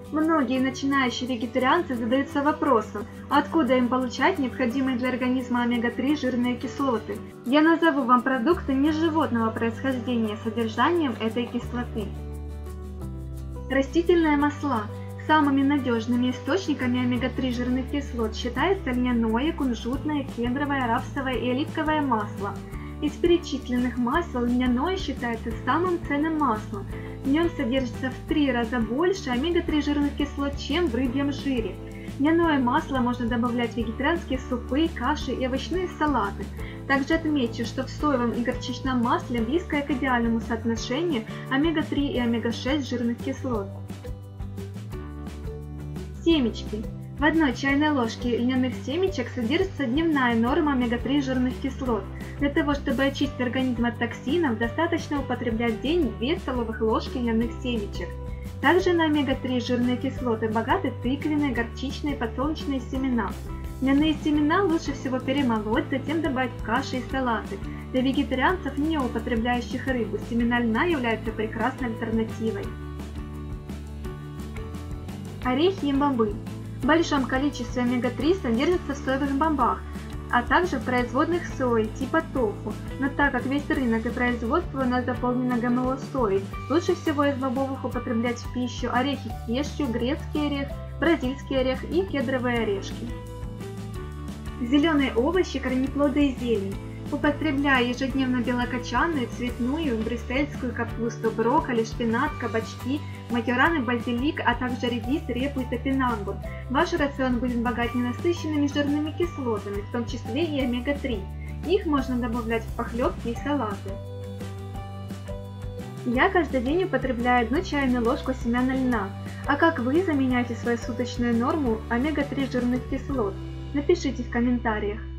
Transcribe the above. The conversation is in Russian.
Многие начинающие вегетарианцы задаются вопросом, откуда им получать необходимые для организма омега-3 жирные кислоты. Я назову вам продукты неживотного происхождения с содержанием этой кислоты. Растительные масла. Самыми надежными источниками омега-3 жирных кислот считаются льняное, кунжутное, кедровое, рапсовое и оливковое масло. Из перечисленных масел льняное считается самым ценным маслом. В нем содержится в 3 раза больше омега-3 жирных кислот, чем в рыбьем жире. Льняное масло можно добавлять в вегетарианские супы, каши и овощные салаты. Также отмечу, что в соевом и горчичном масле близкое к идеальному соотношению омега-3 и омега-6 жирных кислот. Семечки. В 1 чайной ложке льняных семечек содержится дневная норма омега-3 жирных кислот. Для того, чтобы очистить организм от токсинов, достаточно употреблять в день 2 столовых ложки льняных семечек. Также на омега-3 жирные кислоты богаты тыквенные, горчичные, подсолнечные семена. Льняные семена лучше всего перемолоть, затем добавить в каши и салаты. Для вегетарианцев, не употребляющих рыбу, семена льна являются прекрасной альтернативой. Орехи и бобы. В большом количестве омега-3 содержится в соевых бобах, а также в производных сои типа тофу. Но так как весь рынок и производство у нас заполнено ГМО соей, лучше всего из бобовых употреблять в пищу орехи кешью, грецкий орех, бразильский орех и кедровые орешки. Зеленые овощи, корнеплоды и зелень. Употребляя ежедневно белокочанную, цветную, брюссельскую капусту, брокколи, шпинат, кабачки, майораны, базилик, а также редис, репу и топинамбур. Ваш рацион будет богат ненасыщенными жирными кислотами, в том числе и омега-3. Их можно добавлять в похлебки и салаты. Я каждый день употребляю 1 чайную ложку семян льна. А как вы заменяете свою суточную норму омега-3 жирных кислот? Напишите в комментариях.